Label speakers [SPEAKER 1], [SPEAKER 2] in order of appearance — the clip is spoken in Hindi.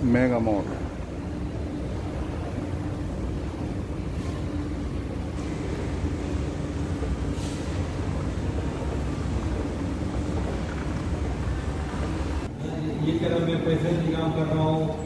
[SPEAKER 1] Mega mall.
[SPEAKER 2] ये कह रहा मैं पैसे इंतजाम कर रहा हूँ।